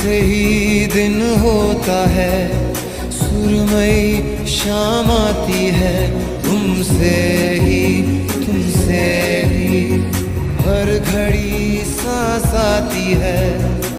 तुमसे ही दिन होता है, सुरमई शाम आती है, तुमसे ही हर घड़ी सांस आती है।